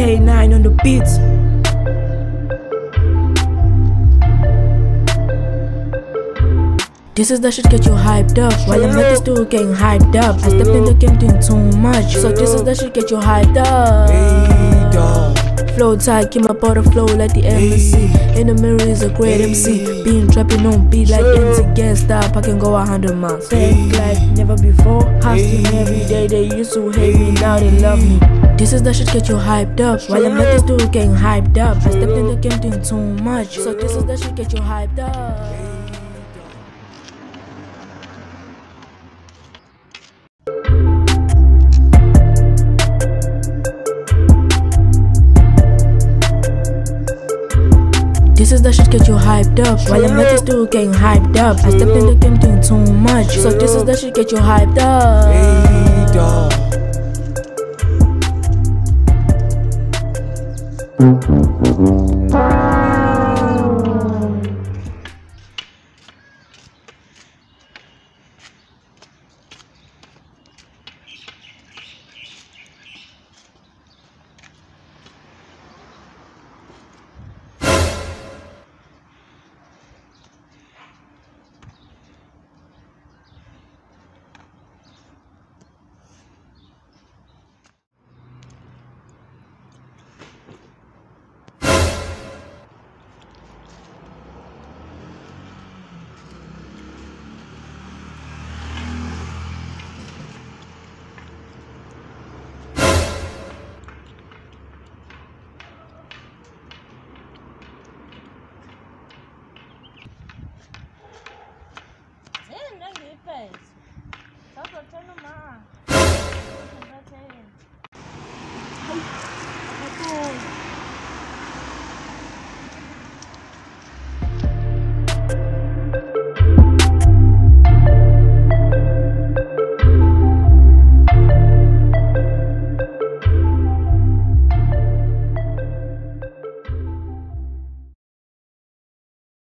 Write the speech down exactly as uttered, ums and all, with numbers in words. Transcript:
K nine on the beats. This is the shit get you hyped up. While I'm at the studio getting hyped up, I stepped in the game doing too much. So this is the shit get you hyped up. Flow tight, keep my powder flow like the embassy. In the mirror is a great M C. Being trapping on beat like Enzo, can't stop, I can go a hundred miles. Fake like never before, hustling every day. They used to hate me, now they love me. This is the shit get you hyped up. While I'm at the studio getting hyped up, I stepped in the game doing too much. So this is the shit get you hyped up. This is the shit get you hyped up. While I'm at the studio getting hyped up, I stepped in the game doing too much. So this is the shit get you hyped up.